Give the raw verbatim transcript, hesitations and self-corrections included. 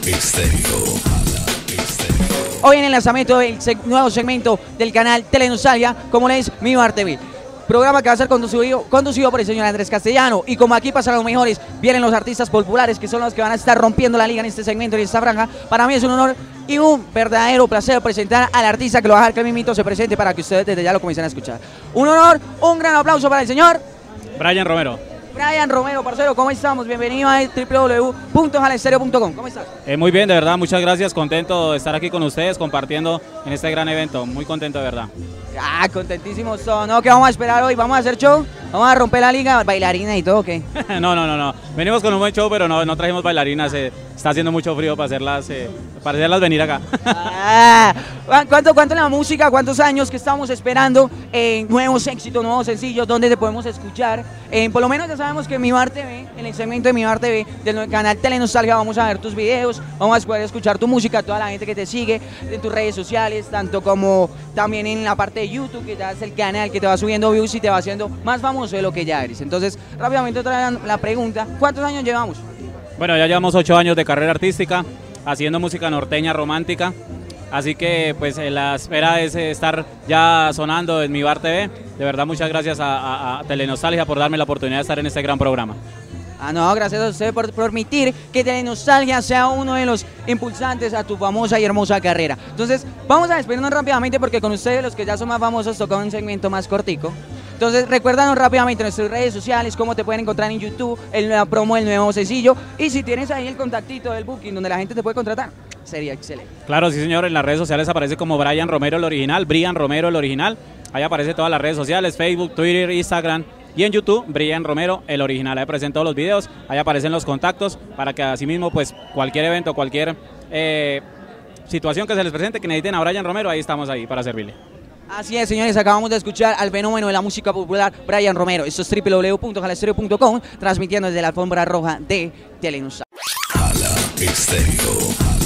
Estéreo. Hoy en el lanzamiento del seg nuevo segmento del canal Telenostalgia, como es Mi Bar T V. Programa que va a ser conducido, conducido por el señor Andrés Castellano. Y como aquí pasan los mejores, vienen los artistas populares que son los que van a estar rompiendo la liga en este segmento y en esta franja. Para mí es un honor y un verdadero placer presentar al artista que lo va a dejar que el mismito se presente para que ustedes desde ya lo comiencen a escuchar. Un honor, un gran aplauso para el señor Brian Romero. Brian Romero, parcero, ¿cómo estamos? Bienvenido a w w w punto jalestereo punto com. ¿Cómo estás? Eh, muy bien, de verdad, muchas gracias, contento de estar aquí con ustedes compartiendo en este gran evento, muy contento de verdad. Ah, contentísimos todos, ¿no? ¿Qué vamos a esperar hoy? ¿Vamos a hacer show? ¿Vamos a romper la liga? ¿Bailarina y todo o qué? no, no, no, no, venimos con un buen show, pero no, no trajimos bailarinas, eh, está haciendo mucho frío para hacerlas, eh, para hacerlas venir acá. ah, ¿cuánto, ¿Cuánto en la música? ¿Cuántos años que estamos esperando? Eh, nuevos éxitos, nuevos sencillos, ¿dónde te podemos escuchar? Eh, por lo menos ya sabemos que en Mi Bar T V, en el segmento de Mi Bar T V, del canal Telenostalgia, vamos a ver tus videos, vamos a poder escuchar tu música, toda la gente que te sigue en tus redes sociales, tanto como también en la parte de YouTube, que ya es el canal que te va subiendo views y te va haciendo más famoso de lo que ya eres. Entonces, rápidamente otra vez la pregunta, ¿cuántos años llevamos? Bueno, ya llevamos ocho años de carrera artística, haciendo música norteña romántica, así que pues la espera es estar ya sonando en Mi Bar T V. De verdad, muchas gracias a, a, a Telenostalgia por darme la oportunidad de estar en este gran programa. Ah, no, gracias a usted por permitir que Telenostalgia sea uno de los impulsantes a tu famosa y hermosa carrera. Entonces, vamos a despedirnos rápidamente porque con ustedes, los que ya son más famosos, toca un segmento más cortico. Entonces, recuérdanos rápidamente nuestras redes sociales, cómo te pueden encontrar en YouTube, el nuevo promo, el nuevo sencillo, y si tienes ahí el contactito del booking donde la gente te puede contratar, sería excelente. Claro, sí señor, en las redes sociales aparece como Brian Romero el original, Brian Romero el original, ahí aparece todas las redes sociales, Facebook, Twitter, Instagram, y en YouTube, Brian Romero el original, ahí aparecen todos los videos, ahí aparecen los contactos, para que así mismo, pues, cualquier evento, cualquier eh, situación que se les presente, que necesiten a Brian Romero, ahí estamos ahí para servirle. Así es, señores, acabamos de escuchar al fenómeno de la música popular, Brian Romero. Esto es w w w punto jalestereo punto com, transmitiendo desde la alfombra roja de Telenostalgia. Jala Estéreo.